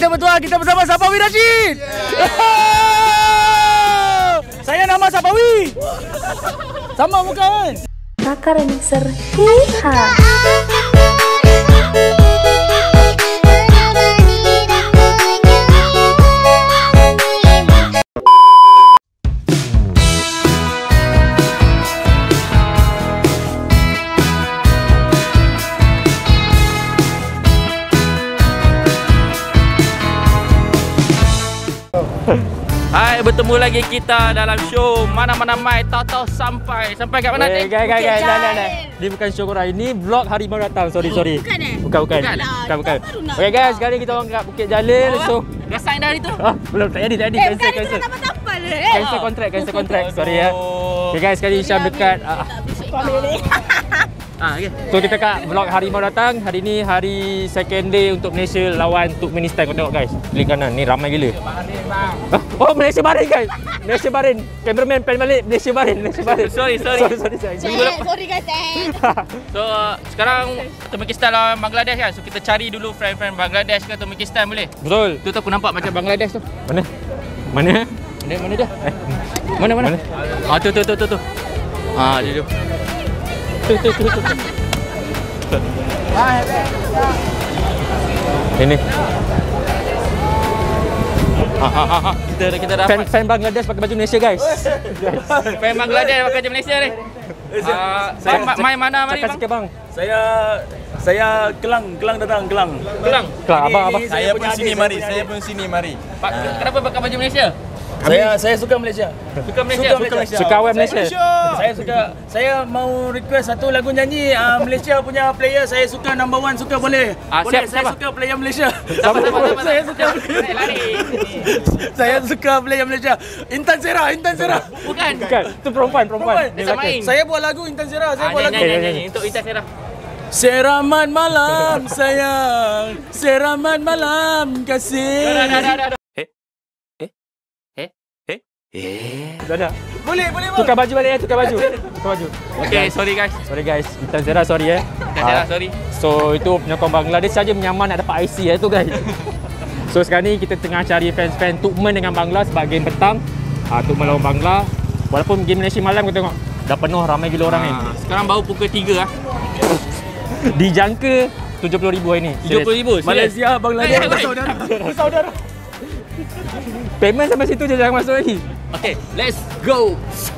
betul, kita bersama Sapawi Rashid. Saya nama Sapawi. Sama muka kan? Kakak Remixer. Hiha. Hai, bertemu lagi kita dalam show Mana-Mana Mai Tahu-tahu sampai kat mana tadi? Guys, ni bukan show korang. Ini vlog Harimau Datang. Sorry. Bukan. Okay guys, sekarang ni kita orang kat Bukit Jalil. So, Dah sign dah hari tu? belum, tak jadi. Cancel kontrak. Sorry ya. Okay guys, sekarang ni Syam dekat Okay. So kita kat vlog Harimau Datang. Hari ni hari second day untuk Malaysia lawan Turkmenistan. Kau tengok guys, link kanan ni ramai gila. Oh, Malaysia Bahrain guys. Malaysia Bahrain. Cameraman pan balik. Malaysia Bahrain. Sorry. Sorry guys. So, sekarang Turkmenistan lawan Bangladesh kan. So, kita cari dulu friend-friend Bangladesh ke Turkmenistan boleh? Betul. Tu aku nampak macam Bangladesh tu. Mana? Mana dia? Mana? Tu. Dia tu. Ini. Kita dapat Fan Bangladesh pakai baju Malaysia guys. fan Bangladesh pakai baju Malaysia ni. Mai mana mari bang? Sikit bang. Saya Kelang datang. Kelang. Abang. Saya pun sini mari. Pak, kenapa pakai baju Malaysia? Saya suka Malaysia. Suka Malaysia. Suka awal Malaysia. Saya mau request satu lagu nyanyi Malaysia punya player. Saya suka number 1, suka boleh. Boleh, saya siapa? suka player Malaysia. Siapa? Saya suka Lari. Saya suka player Malaysia. Intan Sera. Bukan. Itu perempuan. Dia main. Saya buat lagu Intan Sera. Saya buat lagu. Nyanyi. Untuk Intan Serah. Seraman malam sayang, seraman malam kasih. Dah. Dah. Boleh. Tukar baju balik ya, tukar baju. Okay, sorry guys. Sorry guys, Intan Zera sorry ya. Intan Serah, sorry. So itu penyokong Bangladesh saja menyamar nak dapat IC tu guys. So sekarang ni kita tengah cari fans-fans Turkmen dengan Bangla sebab game petang. Turkmen lawan Bangla. Walaupun game Malaysia malam kau tengok dah penuh, ramai gila orang ni. Sekarang baru pukul 3 lah. Dijangka 70,000 hari ni. 70,000. Malaysia, Bangladesh, saudara. Payment sampai situ je, jangan masuk lagi. Okay, let's go.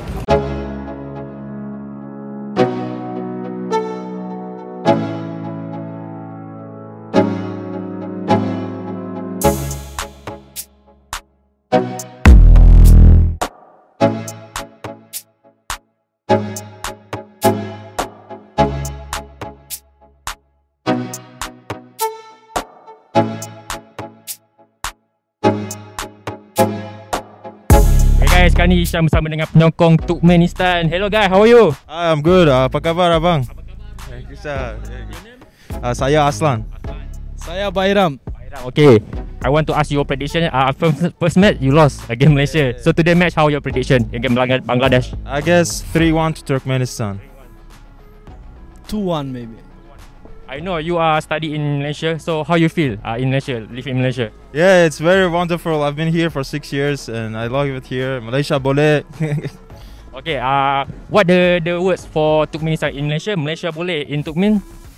Guys, sekarang ni Syam bersama dengan penyokong Turkmenistan. Hello guys, how are you? I'm good. Apa khabar abang? Bisa. Saya Aslan. Saya Bayram. Okay, I want to ask your prediction. First match you lost against Malaysia. So today match, how your prediction against Bangladesh? I guess 3-1 to Turkmenistan. 2-1 maybe. I know you are study in Malaysia. So how you feel in Malaysia, live in Malaysia? Yeah, it's very wonderful. I've been here for 6 years and I love it here. Malaysia boleh. Okay, what the words for Turkmenistan in Malaysia? Malaysia boleh in Turkmen?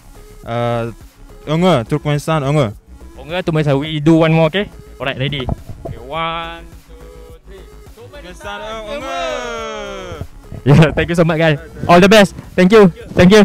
Unga, Turkmenistan unga. Unga Turkmenistan. We do one more, okay? Alright, ready. Okay, 1, 2, 3. Turkmenistan unga. Yeah, thank you so much guys. All the best. Thank you.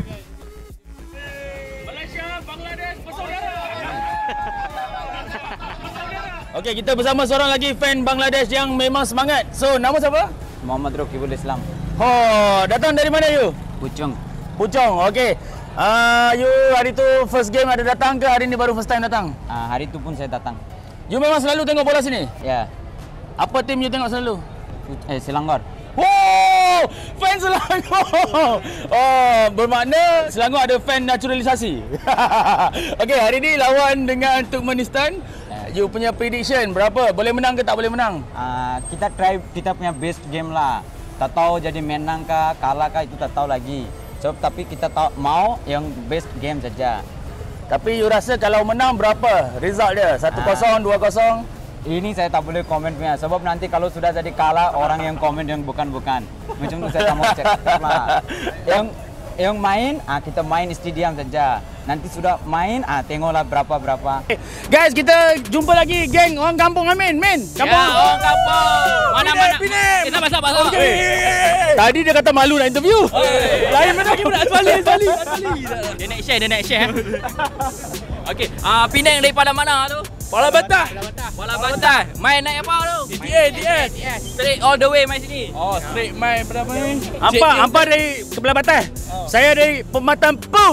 Okey, kita bersama seorang lagi fan Bangladesh yang memang semangat. So, nama siapa? Muhammad Rokibul Islam. Oh, datang dari mana you? Puchong. Okey. You hari tu first game ada datang ke hari ni baru first time datang? Hari tu pun saya datang. You memang selalu tengok bola sini? Ya. Apa tim you tengok selalu? Selangor. Wow! Fan Selangor! Oh, bermakna Selangor ada fan naturalisasi. Okey, hari ni lawan dengan Turkmenistan. You punya prediction berapa? Boleh menang ke tak boleh menang? Kita try kita punya best game lah. Tak tahu jadi menang kah, kalah kah itu tak tahu lagi. So, tapi kita tahu mau yang best game saja. Tapi you rasa kalau menang berapa result dia? 1-0, 2-0? Ini saya tak boleh komen punya sebab nanti kalau sudah jadi kalah orang yang komen yang bukan-bukan. Macam tu saya tak mau cek lah. Yang main, kita main stadium saja. Nanti sudah main, tengoklah berapa. Guys, kita jumpa lagi geng orang kampung Amin. Kampung. Ya, orang kampung. Mana? Kita masuk. Tadi dia kata malu nak interview. Lain mana lagi pula Azwali. Dia nak share. Okey, Penang daripada mana tu? Bola Batah. Bola Batah. Main naik apa tu? DTS. Straight all the way main sini. Oh, straight main berapa ni? Hampa dari sebelah Batah. Saya dari Pematang Puh.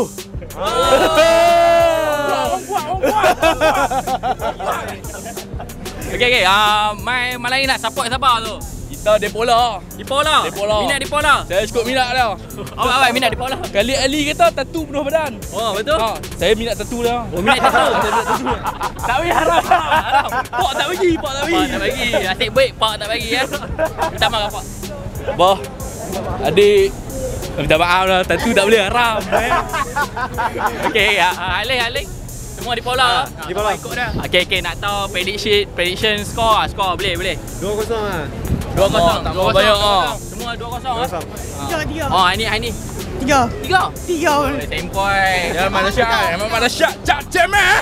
Okey. Main malam ni nak support siapa tu? Kita Depola. Dipola. Minat Dipola. Saya cukup minat dah. Awak minat Dipola. Kali Ali kata tatu penuh badan. Oh, betul? Saya minat tatu dah. Oh, minat tahu. Tak boleh haram. Pak tak bagi. Asyik baik pak tak bagi ya. Minta maaf pak. Bah. Adik minta maaf lah, tatu tak boleh haram. Okey, Alih. Semua Dipola. Dipola. Ikut dah. Okey, nak tahu prediction score boleh. 2-0 lah. 2-0. Tak mau banyak Semua 2-0. 3. Oh, ini. 3. 3. Boleh tempoi. Ya mana syak. Cak cemet.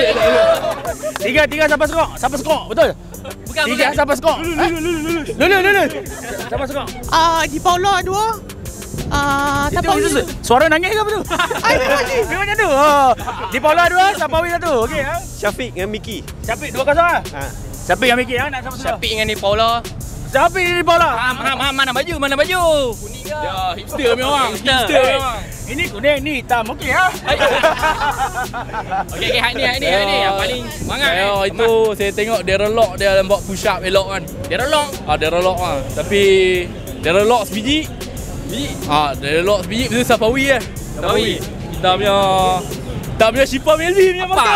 3 siapa skor? Betul? Bukan. 3 siapa skor? Lulu. Siapa skor? Dipola 2. Sapawi. Suara nangis ke apa tu? Memang macam tu. Di Paula 2, Sapawi 1. Okey ah. Syafiq dengan Miki. Syafiq 2-0 ah. Syafiq dengan Miki nak siapa? Syafiq dengan Dipola. Syafiq di Paula. Mana baju? Kuning ke? Ya, hipster memang. Ini kuning, ni hitam. Okey ah. Okey, hak ni yang paling semangat. Itu saya tengok Darren Lock dia buat push up elok kan. Darren Lock. Darren Lock ah. Tapi Darren Lock sebiji. Darren Lock sebiji betul Sapawi Sapawi. Kita punya Syifa Melvi punya masa.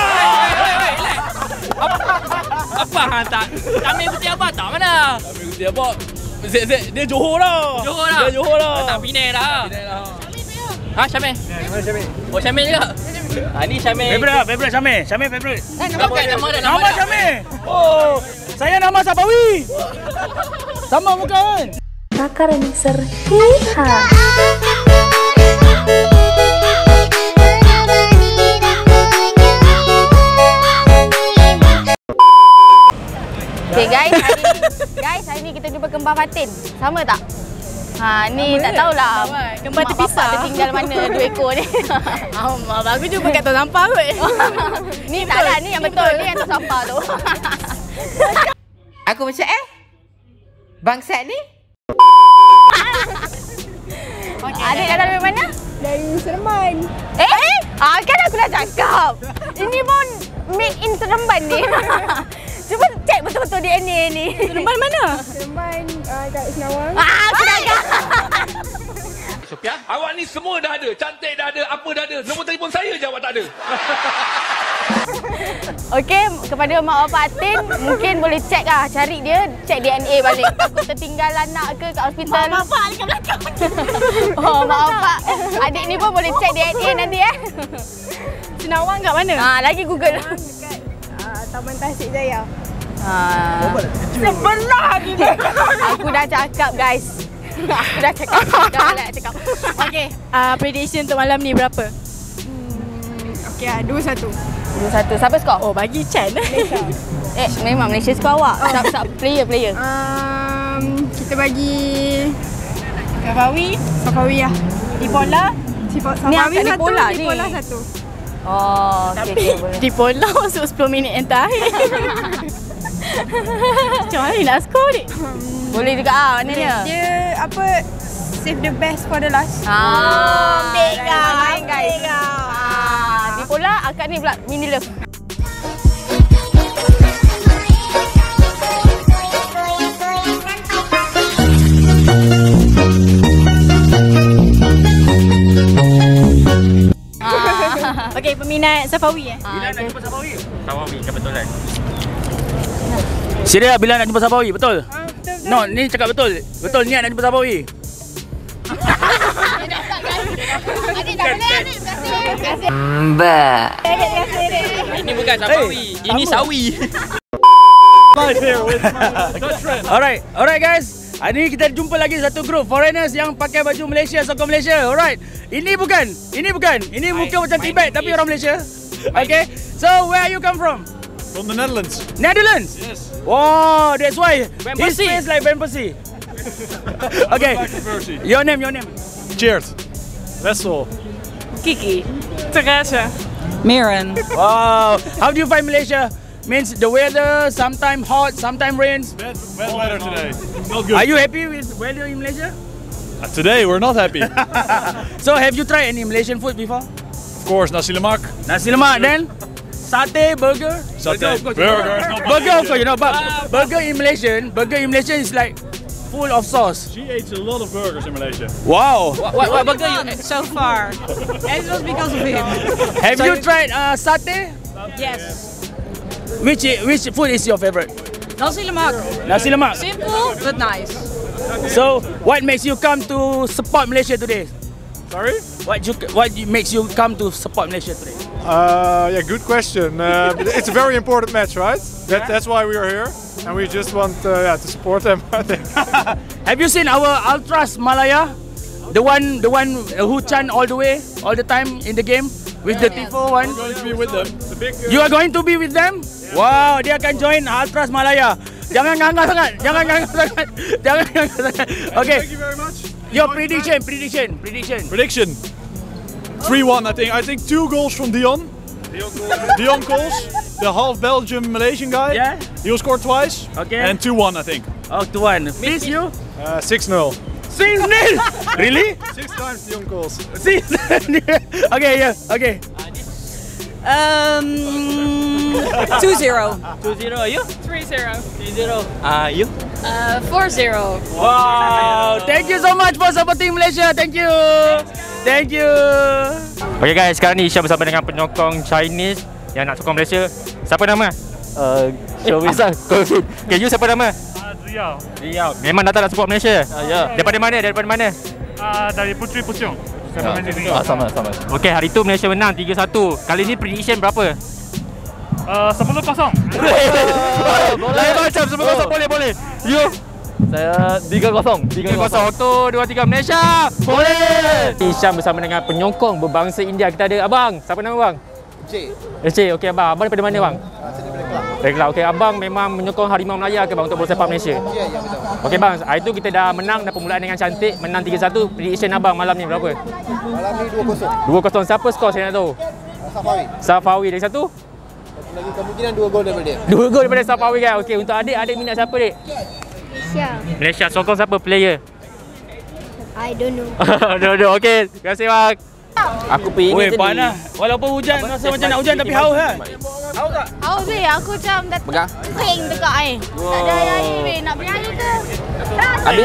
Apa hantar? Kami putih apa tak mana? Kami putih apa? Zek dia Johor dah. Dia Johor dah. Tak Penang dah. Syamil. Syamil. Oh, Syamil juga. Ni Syamil. Favorite Syamil. Syamil favorite. Nama Syamil. Oh, saya nama Sapawi. Sama muka kan? Kakak Remixer. Hiha. Okay guys, hari ni kita jumpa kembar Fatin. Sama tak? Ni tak tahulah. Kembar mak terpisah. bapak tertinggal mana 2 ekor ni. Bagus jumpa kat tong sampah kot. Ni taklah, ni yang betul. Ni yang tong sampah tu. Aku macam bangsat ni. Adik datang dari mana? Dari Seremban. Kan aku dah cakap. Ini pun made in Seremban ni. Cuba cek betul-betul DNA ni. Seremban mana? Seremban kat Senawang. Aku dah cakap. Sophia, awak ni semua dah ada. Cantik dah ada, apa dah ada. Nombor telefon saya je awak tak ada. Okey, kepada mak bapak Atin, mungkin boleh cek lah. Cari dia, cek DNA balik. Takut tertinggal anak ke kat hospital. Mak bapak ni kat belakang. Oh, mak bapak. Adik ni pun boleh cek DNA nanti Senawang kat mana? Lagi Google. Dekat Taman Tasik Jaya. Sebelah ni dia. Aku dah cakap guys. Aku dah cakap. Dah malas nak cakap. Okey, prediction untuk malam ni berapa? Okey 2-1. 2-1. Siapa skor? Oh, bagi Chan. Memang Malaysia skor awak. Sub player. Kita bagi Safawi lah. Dipola. Safawi 1, Dipola 1. Oh, okey boleh. Dipola masuk 10 minit yang terakhir. Macam mana nak skor ni? Boleh juga maknanya. Dia save the best for the last. Baik guys. Dipola akak ni pula mini love. Okey, peminat Safawi Bila nak jumpa Sapawi? Safawi kebetulan. Serius bila nak jumpa Sapawi? Betul? Betul. No, ni cakap betul. Betul niat nak jumpa Sapawi. Adik dah boleh adik. Ini bukan Safawi, ini Sawi. Alright guys. Hari ni kita jumpa lagi satu grup foreigners yang pakai baju Malaysia, sokong Malaysia. Alright. Ini bukan. Ini muka macam Tibet tapi orang Malaysia. Okay. So where you come from? From the Netherlands. Netherlands? Yes. Wow, that's why Van his Persie. face like Van Persie. Okay. Your name. Cheers. Wessel. Kiki. Teresa. Miran. Wow. How do you find Malaysia? Means the weather, sometimes hot, sometimes rains. Bad weather today. Not good. Are you happy with weather in Malaysia? Today we're not happy. So have you tried any Malaysian food before? Of course, nasi lemak. Nasi lemak then? Satay, burger? Satay. Burger of course, you know, but burger in Malaysia is like full of sauce. She eats a lot of burgers in Malaysia. Wow. What burger you? So far. And it was because of him. Have you tried satay? Yes. Which food is your favorite? Nasi lemak. Nasi lemak. Simple but nice. So, what makes you come to support Malaysia today? Sorry? What makes you come to support Malaysia today? Yeah, good question. It's a very important match, right? That's why we are here, and we just want to support them. I think. Have you seen our Ultras Malaya? The one who chant all the time in the game with the Tifo one. We're going to be with them. The big. You are going to be with them? Wow, dia akan join Ultras Malaya. Jangan ngangah sangat. Okay. Thank you very much. Your prediction. 3-1, I think. I think 2 goals from Dion. Dion goals. The half Belgium Malaysian guy. Yeah. He'll score twice. Okay. And 2-1, I think. Oh, 2-1. Please you? 6-0. 6-0. Really? 6 times Dion goals. 6. Okay, yeah. Okay. 2-0. 2-0 you? 3-0. 3-0. You? 4-0. Wow. Thank you so much for supporting Malaysia. Thank you. Okay guys, sekarang ni Isha bersama dengan penyokong Chinese yang nak sokong Malaysia. Siapa nama? Asal? Okay, you siapa nama? Riau. Memang datang nak support Malaysia? Ya. Daripada mana? Dari Puteri Puchong. Sama. Okay, hari tu Malaysia menang 3-1. Kali ni prediction berapa? 10-0. Lain macam 10-0 boleh. You? Saya 3-0. 1, 2, 3 Malaysia. Boleh. Isyam bersama dengan penyokong berbangsa India. Kita ada abang. Siapa nama abang? Encik. Okey abang. Abang daripada mana bang? Dari Kelang. Okey abang memang menyokong Harimau Melaya ke bang untuk bola sepak Malaysia? Ya, betul. Okey bang, hari tu kita dah menang, dah permulaan dengan cantik, menang 3-1. Prediction abang malam ni berapa? Malam ni 2-0. 2-0. Siapa skor saya nak tahu? Safawi. Dari satu? Lagi kemungkinan 2 gol daripada dia. 2 gol daripada Safawi kan? Okey, untuk adik minat siapa dik? Malaysia. Sokong siapa player? I don't know. Okey, terima kasih bang. Aku pergi ni tadi. Panas. Walaupun hujan, rasa macam nak hujan tapi haus kan? Haus tak? Haus weh, aku macam dah kering dekat air. Tak ada air weh, nak beli air ke? Ada.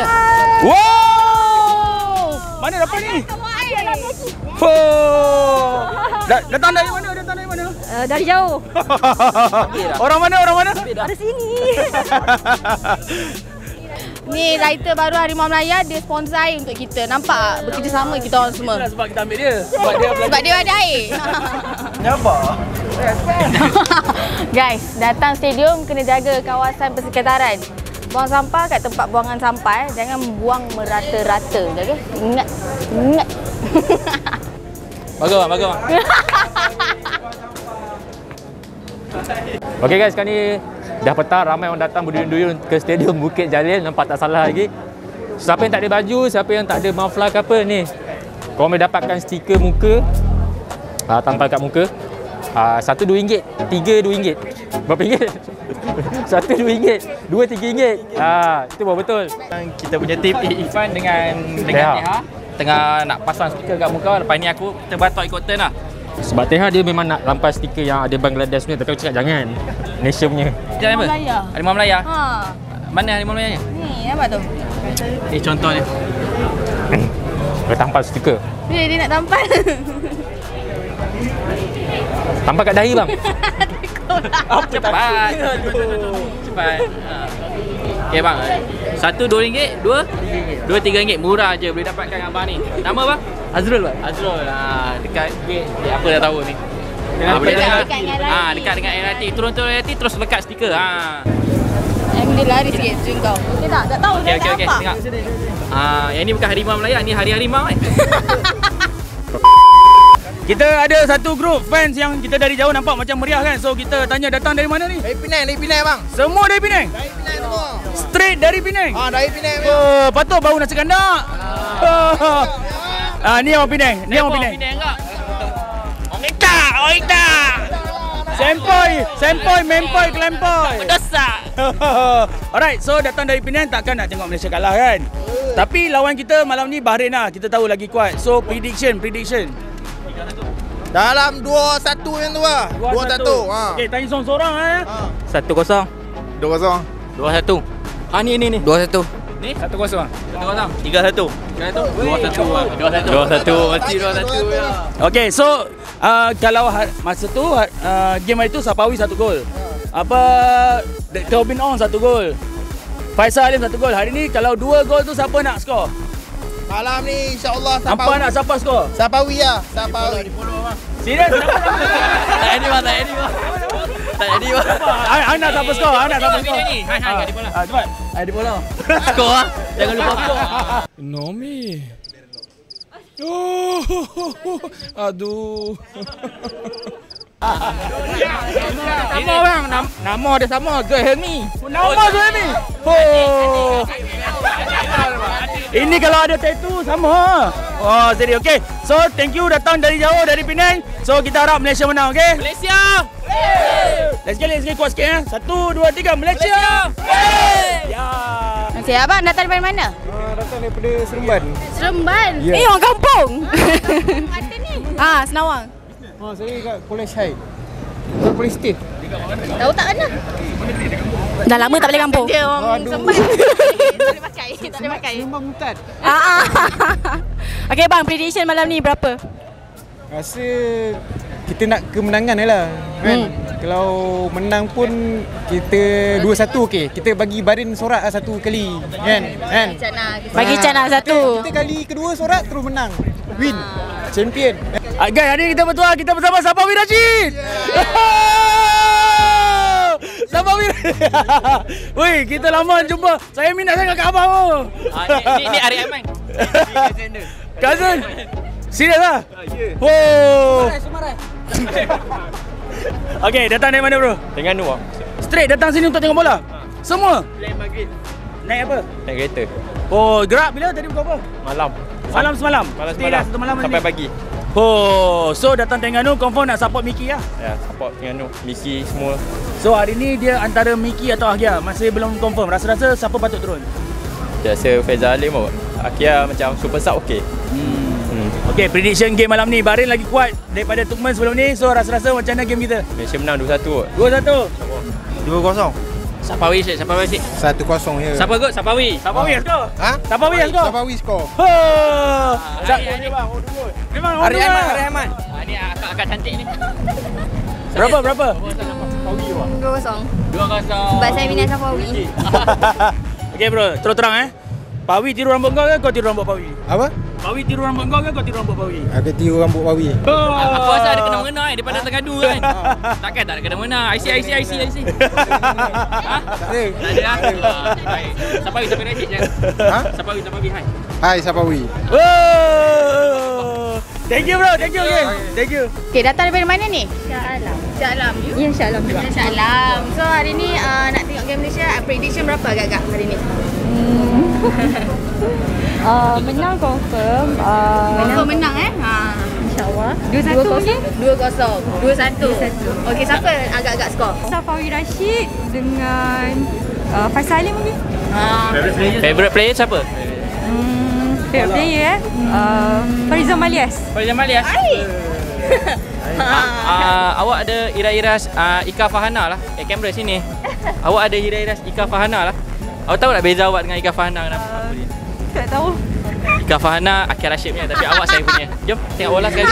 Wow! Mana dapat ni? Datang dari mana? Dari jauh. Orang mana? Dari sini. Ni lighter baru Harimau Melaya, dia sponsor air untuk kita. Nampak tak? Bekerjasama kita orang semua. Sebab kita ambil dia. Sebab dia ada air. Kenapa? Guys, datang stadium kena jaga kawasan persekitaran. Buang sampah kat tempat buangan sampah. Jangan buang merata-rata. Okay? Ingat. Bagus bang. Okey guys, sekarang ni dah petang, ramai orang datang berduyun-duyun ke stadium Bukit Jalil. Nampak tak salah lagi. Siapa yang tak ada baju, siapa yang tak ada muffler ke apa ni, korang boleh dapatkan stiker muka, tampal kat muka. 1 RM2, 3 RM2. Berapa ringgit? 1 RM2, 2 RM3. Itu baru betul. Kita punya tim Irfan dengan Teha tengah nak pasang stiker kat muka. Lepas ni kita batok ikut turn lah. Sebab Teha dia memang nak lampas stiker yang ada Bangladesh punya, tapi aku cakap jangan. Malaysia punya. Jalan apa? Harimau Melaya. Mana Harimau Melaya? Ni, nampak tu? Contohnya. Dia tampal stiker. Dia nak tampal. Tampal kat dahi bang. Cepat. Okey bang. 1 RM2, 2 RM3. Murah je boleh dapatkan abang ni. Nama bang? Azrul. Dekat gate apa dah tahu ni. Dekat dengan LRT. Turun LRT terus lekat stiker. Yang dia lari sikit macam kau. Okey tak? Tak tahu dah Okey, apa. tengok. Yang ni bukan harimau Melayu, ni hari harimau kan. Kita ada satu grup fans yang kita dari jauh nampak macam meriah kan. So kita tanya datang dari mana ni? Dari Penang bang. Semua dari Penang? Dari Penang semua. Straight dari Penang? Dari Penang. Oh, patut bau nasi kandak. Ni orang Penang. Ni orang Penang. Orang Ita. Sempoi, mempoi, kelempoi. Dosa. Alright, so datang dari Penang takkan nak tengok Malaysia kalah kan? Tapi lawan kita malam ni Bahrain lah. Kita tahu lagi kuat. So prediction. Dalam 2-1 yang tu lah. 2-1. Okey, tanya seorang-seorang 1-0. 2-0. 2-1. Ni. 2-1. Ni 1-0. 3-1. 2-1. Mesti 2-1 ya. Okey, so kalau masa tu game hari tu Sapawi 1 gol. Tobin Ong 1 gol. Faisal Alim 1 gol. Hari ni kalau 2 gol tu siapa nak skor? Malam ni insya-Allah Siapa skor? Sapawi lah. Sapawi. Serius? Tak any bang. Anak siapa skor? Hai, di bola. Cepat. Di bola. Skor ah. Jangan lupa skor. Nomi. Aduh. Sama bang, nama dia sama, Zulhelmi. Nama Zulhelmi. Oh. Ini kalau ada tattoo sama. Oh, serius. Okey. So, thank you datang dari jauh dari Penang. So, kita harap Malaysia menang, okey? Malaysia. Let's get kuat sikit 1, 2, 3 Malaysia. Ya. Okey, abang datang dari mana? Datang daripada Seremban. Seremban. Ya. Orang kampung. Mana ni? Senawang. Saya kat College High. Police State. Tahu tak mana? Dah lama tak balik kampung. Dia orang Seremban. Tak boleh pakai. Seremban Mutat. Okey bang, prediction malam ni berapa? Rasa kita nak kemenangan lah kan. Kalau menang pun kita 2-1 okey. Kita bagi Bahrain sorak lah 1 kali kan. Bagi Chana 1. Kita kali kedua sorak terus menang. Win. Champion. Guys, hari ni kita bertuah, kita bersama Sapawi Rashid. Sapawi. Woi, kita lama jumpa. Saya minat sangat kat abang. Ni Ari Aiman. Cousin. Serius lah? Oh. Okey, datang dari mana bro? Terengganu bang. Straight datang sini untuk tengok bola? Semua? Naik apa? Naik kereta. Oh, gerak bila tadi pukul apa? Malam semalam. Stay dah satu malam sampai pagi. Oh, so datang Terengganu confirm nak support Miki lah? Ya, support Terengganu, Miki semua. So hari ni dia antara Miki atau Akia? Masih belum confirm. Rasa-rasa siapa patut turun? Rasa Faizal Alim kot. Akia macam super sub okey. Okey, prediction game malam ni. Bahrain lagi kuat daripada Turkmen sebelum ni. So rasa-rasa macam mana game kita? Malaysia menang 2-1 kot. 2-1. 2-0. Sapawi je. 1-0 je. Siapa kot? Sapawi. Sapawi yang skor? Sapawi skor. Memang Ari Aiman. Ni akak cantik ni. Berapa? 2-0. 2-0. Sebab saya minat Sapawi. Okey bro, terus terang Pawi tiru rambut kau ke kau tiru rambut Pawi? Apa? Pawi tiru rambut kau ke kau tiru rambut Pawi? Aku tiru rambut Pawi. Aku rasa ada kena-mengena daripada Terengganu kan. Takkan tak ada kena-mengena. IC. Tak ada. Baik. Sapawi Rashid je. Sapawi hai. Hai Sapawi. Thank you bro, thank you. Okey, datang dari mana ni? Shah Alam. Ya, Shah Alam. So hari ni nak tengok game Malaysia, prediction berapa agak-agak hari ni? Menang confirm. Menang InsyaAllah. 2-1. 2-1. Okey, siapa agak-agak skor? Sapawi Rashid dengan Faisal Alim mungkin. Favorite player siapa? Favorite player Farizal Malias. Awak ada iras Ika Fahana lah. Kamera sini. Awak ada iras Ika Fahana lah. Awak tahu tak beza awak dengan Ika Fahana kenapa? Tak tahu. Ika Fahana Akhil Rashid punya, tapi awak saya punya. Jom tengok bola sekali.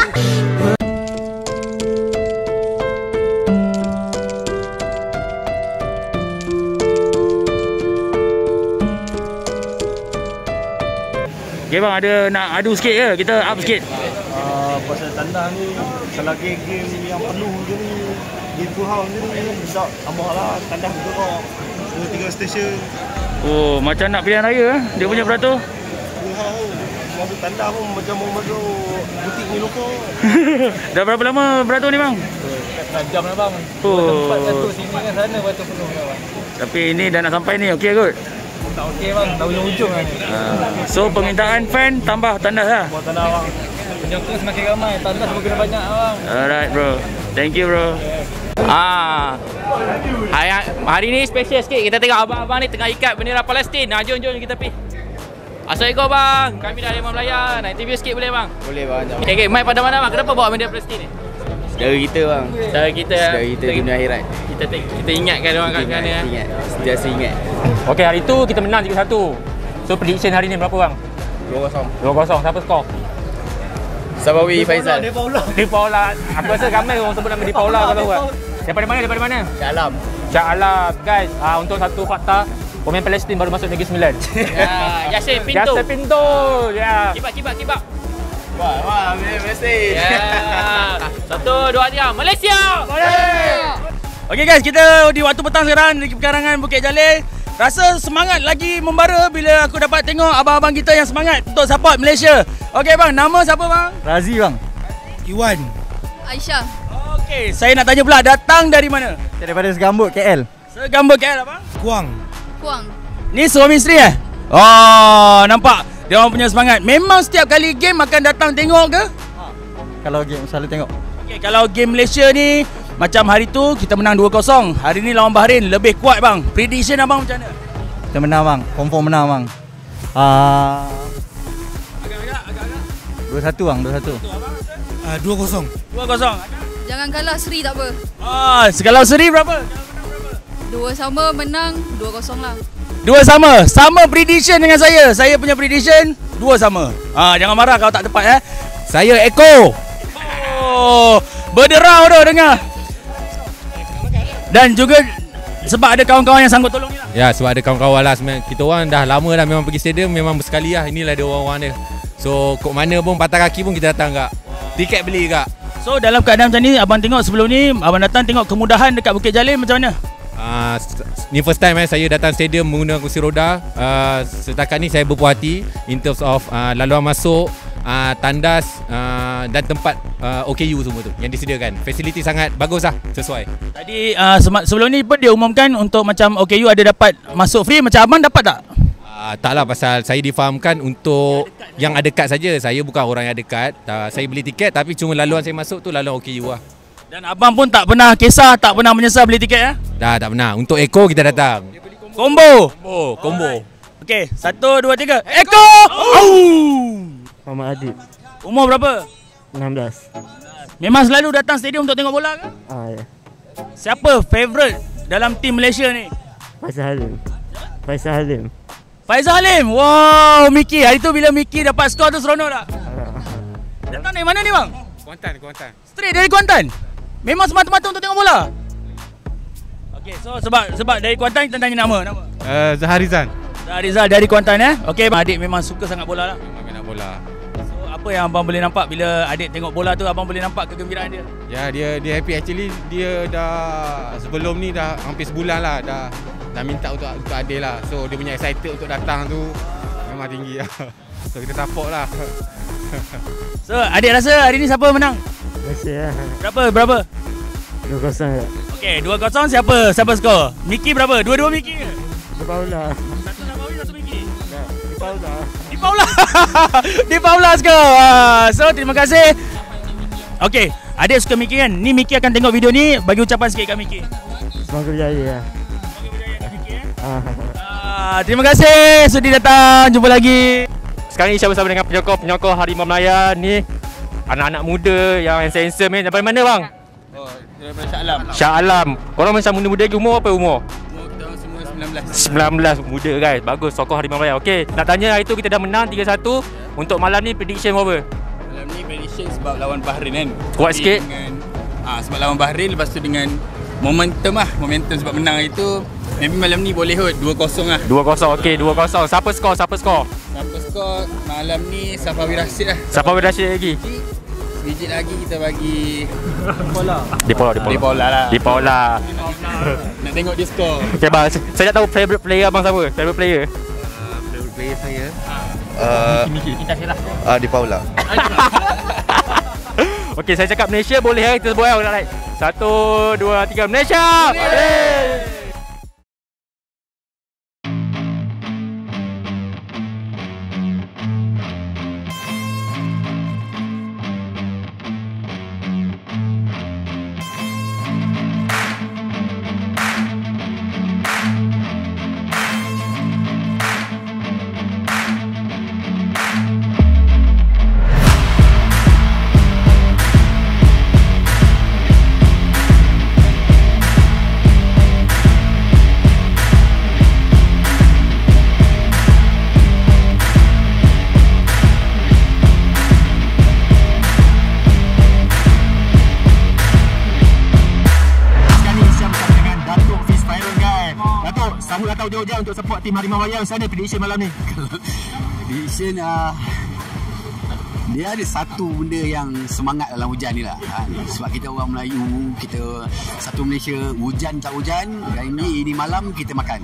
Okey bang, ada nak adu sikit ke? Kita up sikit. Pasal tandas ni, kalau game yang penuh je ni, game full house je ni, tak ambak lah, tandas bergerak 2-3 stesen. Oh, macam nak pilihan raya dia punya beratur. Full house, masuk tandas pun macam mau masuk butik ni lokal. Dah berapa lama beratur ni bang? Dah jam lah bang. Tempat beratur sini kan sana beratur penuh lah bang. Tapi ini dah nak sampai ni, okey kot? Tak okey bang, dah ujung-ujung kan. So permintaan fan tambah tandas lah? Buat tandas bang. Penyokong semakin ramai, tandas semakin banyak bang. Alright bro, thank you bro. Hari ni special sikit. Kita tengok abang-abang ni tengah ikat bendera Palestin. Jom kita pergi. Assalamualaikum bang. Kami dari Harimau Melaya. Nak interview sikit boleh bang? Boleh bang. Okay, mic pada mana bang? Kenapa bawa bendera Palestin ni? Saudara kita bang. Saudara kita. Saudara kita dunia akhirat. Kita ingatkan orang kat sana. Ingat. Sentiasa ingat. Okey, hari tu kita menang 3-1. So prediction hari ni berapa bang? 2-0. 2-0. Siapa skor? Sabawi Faizal. Di Paula. Aku rasa ramai orang sebut nama Di Paula kalau buat. Daripada mana? Shah Alam. Shah Alam, guys. Untuk satu fakta, pemain Palestin baru masuk Negeri Sembilan. Ya, Yasin Pinto. Yasin Pinto. Ya. Kibat. Wah, mesti. Ya. 1, 2, 3. Malaysia. Okey guys, kita di waktu petang sekarang di pekarangan Bukit Jalil. Rasa semangat lagi membara bila aku dapat tengok abang-abang kita yang semangat untuk support Malaysia. Okey bang, nama siapa bang? Razi bang. Iwan. Aisyah. Okey, saya nak tanya pula, datang dari mana? Daripada Segambut, KL. Segambut KL apa? Kuang. Ni suami isteri Oh, nampak dia orang punya semangat. Memang setiap kali game akan datang tengok ke? Kalau game selalu tengok. Okey, kalau game Malaysia ni macam hari tu kita menang 2-0. Hari ni lawan Bahrain lebih kuat bang. Prediction abang macam mana? Kita menang bang. Confirm menang bang. Agak-agak 2-1 bang, 2-1. 2-0. Jangan kalah Seri tak apa. Kalau seri berapa? 2 sama menang 2-0 lah. 2 sama. Sama prediction dengan saya. Saya punya prediction 2 sama. Jangan marah kalau tak tepat Saya Eko. Berderau tu dengar. Dan juga sebab ada kawan-kawan yang sanggup tolong ni lah. Ya, sebab ada kawan-kawan lah. Kita orang dah lama dah memang pergi stadium, memang bersekali lah. Inilah dia orang-orang dia. So, kok mana pun patah kaki pun kita datang kak. Tiket beli kak. So, dalam keadaan macam ni, abang tengok sebelum ni, abang datang tengok kemudahan dekat Bukit Jalil macam mana? Ni first time saya datang stadium menggunakan kursi roda. Setakat ni saya berpuas hati in terms of laluan masuk, tandas dan tempat OKU semua tu yang disediakan. Fasiliti sangat bagus lah, sesuai. Tadi sebelum ni pun dia umumkan untuk macam OKU ada dapat masuk free. Macam abang dapat tak? Taklah, pasal saya difahamkan untuk yang ada kad saja. Saya bukan orang yang ada kad. Saya beli tiket tapi cuma laluan saya masuk tu laluan OKU lah. Dan abang pun tak pernah kisah, tak pernah menyesal beli tiket Dah, tak pernah. Untuk Eko kita datang. Combo. Okey, 1, 2, 3. Eko! Muhammad Adib. Umur berapa? 16. Memang selalu datang stadium untuk tengok bola ke? Ya. Siapa favourite dalam tim Malaysia ni? Faizal Halim. Wow, Miki. Hari tu bila Miki dapat skor tu seronok tak? Datang dari mana ni bang? Kuantan. Straight dari Kuantan? Memang semata-mata untuk tengok bola? Okey, so sebab dari Kuantan kita tanya nama. Zaharizan. Zaharizan dari Kuantan Okey, adik memang suka sangat bola lah. Memang minat bola. So apa yang abang boleh nampak bila adik tengok bola tu, abang boleh nampak kegembiraan dia? Ya, dia happy. Actually dia dah sebelum ni dah hampir sebulan lah dah minta untuk adik lah. So dia punya excited untuk datang tu memang tinggi lah. So kita support lah. So adik rasa hari ni siapa menang? Malaysia lah. Berapa? 2-0 Okey, 2-0 siapa skor? Miki berapa? Dua-dua Miki ke? Di Paula. Satu Nabawi, satu Miki? Di Paula. Di Paula skor. So terima kasih. Okey, adik suka Miki kan? Ni Miki akan tengok video ni, bagi ucapan sikit kat Miki. Semoga berjaya lah. Terima kasih sudi datang. Jumpa lagi. Sekarang ni saya bersama dengan penyokong Harimau Melaya ni. Anak-anak muda yang handsome ni. Daripada mana bang? Daripada Shah Alam. Shah Alam. Korang macam muda-muda lagi. Umur apa umur? Umur kita semua 19. Muda guys. Bagus sokong Harimau Melaya. Okey, nak tanya hari tu kita dah menang 3-1. Untuk malam ni prediction berapa? Malam ni prediction sebab lawan Bahrain kan. Kuat sikit. Sebab lawan Bahrain, lepas tu dengan momentum sebab menang itu. Maybe malam ni boleh 2-0 lah. 2-0. Okey, 2-0. Siapa skor? Siapa skor? skor malam ni Safawi Rashid lah. Safawi Rashid lagi. Sedikit lagi kita bagi Di Paula lah. Nak tengok dia skor. Okay bang, saya nak tahu favourite player abang siapa? Favourite player? Favourite player saya Miki. Di Paula. Okey, saya cakap Malaysia boleh kita sebut right. 1, 2, 3 Malaysia. Boleh. Sanggup datang jauh-jauh untuk support tim Harimau Wayang. Sana prediction malam ni? Prediction dia ada satu benda yang semangat dalam hujan ni lah. Sebab kita orang Melayu, kita satu Malaysia, hujan tak hujan, ini malam kita makan.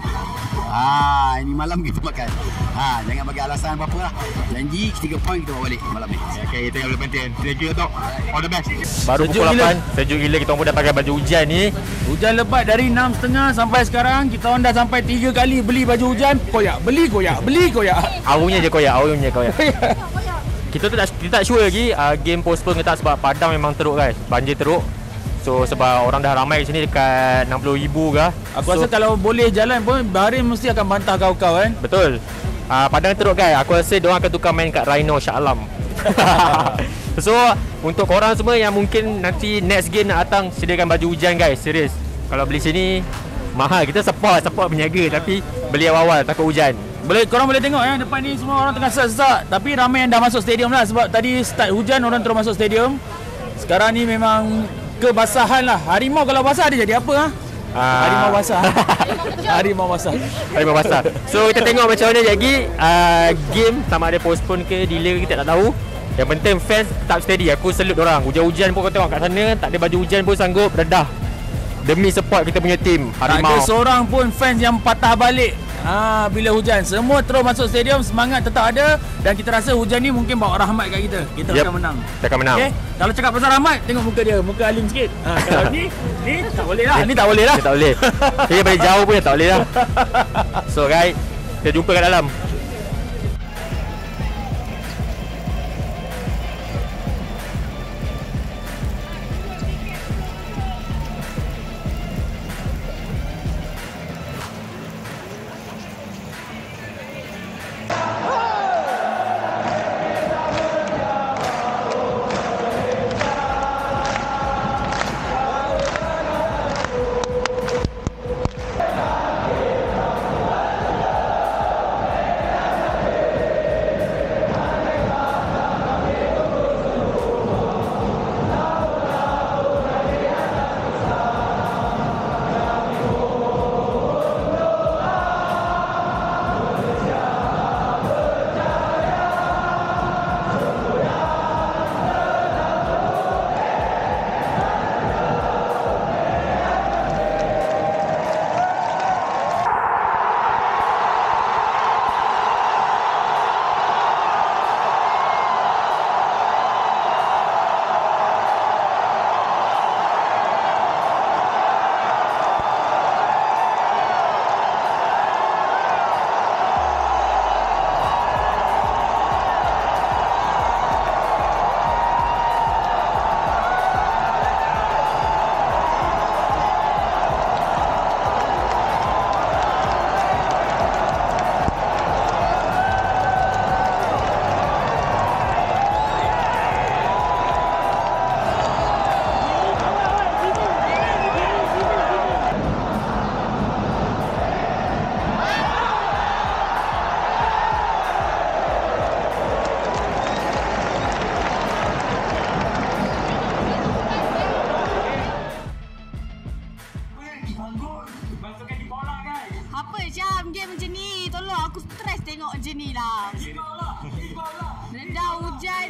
Ini malam kita makan. Jangan bagi alasan apa-apa lah. Janji 3 poin kita bawa balik malam ni. Okay, itu yang lebih penting. Thank you Datuk. All the best. Baru pukul 8, sejuk gila kita orang dah pakai baju hujan ni. Hujan lebat dari 6.30 sampai sekarang. Kita orang dah sampai 3 kali beli baju hujan. Koyak, beli koyak. Aunya je koyak. Kita tak sure lagi game postpone ke tak sebab Padang memang teruk guys. Banjir teruk. So sebab orang dah ramai kat sini dekat 60,000 ke. Aku rasa kalau boleh jalan pun Bahrain mesti akan bantah kau-kau kan. Betul. Padang teruk guys. Aku rasa diorang akan tukar main kat Rhino Shah Alam. So untuk korang semua yang mungkin nanti next game nak datang, sediakan baju hujan guys. Serius. Kalau beli sini mahal. Kita support berniaga tapi beli awal-awal takut hujan. Korang boleh tengok ya, depan ni semua orang tengah sesak-sesak. Tapi ramai yang dah masuk stadium lah. Sebab tadi start hujan orang terus masuk stadium. Sekarang ni memang kebasahan lah. Harimau kalau basah dia jadi apa? Harimau basah. Harimau basah. So kita tengok macam mana lagi game sama ada postpone ke delay ke kita tak tahu. Yang penting fans tetap steady. Aku salute orang. Hujan-hujan pun kau tengok kat sana, tak ada baju hujan pun sanggup redah demi support kita punya team Harimau. Tak ada seorang pun fans yang patah balik bila hujan. Semua terus masuk stadium, semangat tetap ada. Dan kita rasa hujan ni mungkin bawa rahmat kat kita. Kita akan menang. Kita akan menang. Okay? Kalau cakap pasal rahmat, tengok muka dia. Muka alim sikit. Kalau ni tak boleh lah. Ni tak boleh lah. Tak boleh. Dia balik jauh pun tak boleh lah. So guys, kita jumpa kat dalam. Apa Syam game macam ni? Tolong aku stres tengok macam ni lah. hujan.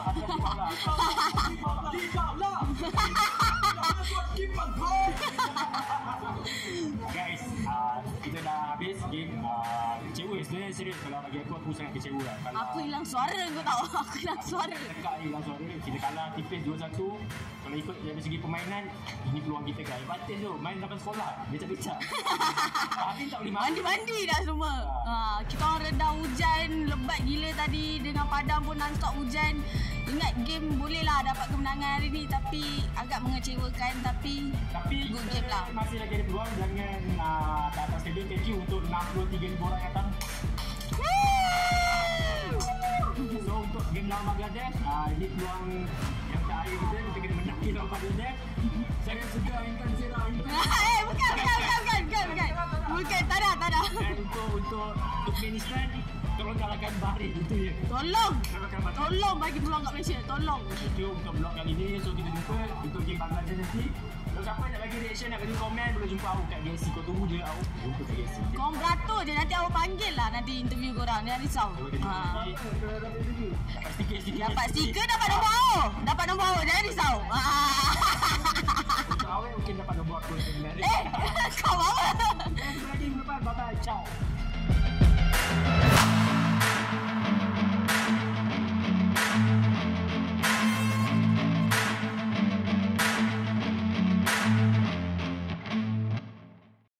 Guys, kita dah habis game. Kecewa sebenarnya, serius. Kalau bagi aku sangat kecewa lah. Kalau Aku hilang suara kau tahu. Aku hilang suara. dekat hilang suara, kita kalah tipis 2-1. Kalau ikut dari segi permainan, ini peluang kita guys. Batin tu, main dalam sekolah, becak-becak. Tapi tak boleh Mandi-mandi dah semua. Kita orang redam hujan lebat gila tadi, dengan Padang pun non-stop hujan. Ingat game boleh lah dapat kemenangan hari ni, tapi agak mengecewakan. Tapi good game lah. Masih lagi ada peluang. Jangan datang stadium. Thank you untuk 63,000 orang yang datang. So untuk game lawan Bangladesh, ini peluang yang terakhir kita kena menang lawan Bangladesh. Jangan segar Intan Sirah. Bukan. Bukan, tak ada. Dan untuk Turkmenistan, tolong kalahkan Bahrain, itu je. Tolong bagi peluang kat Malaysia. Tolong. Itu untuk blog kali ni. So kita jumpa untuk game Bangladesh nanti. Kalau siapa nak bagi reaction, nak bagi komen, boleh jumpa aku kat GSC. Kau tunggu je aku jumpa kat GSC. Korang beratur je, nanti aku panggil lah nanti interview korang. Jangan risau. Dapat stiker, dapat nombor awak. Jangan risau. Untuk awak mungkin dapat nombor aku. Kau apa?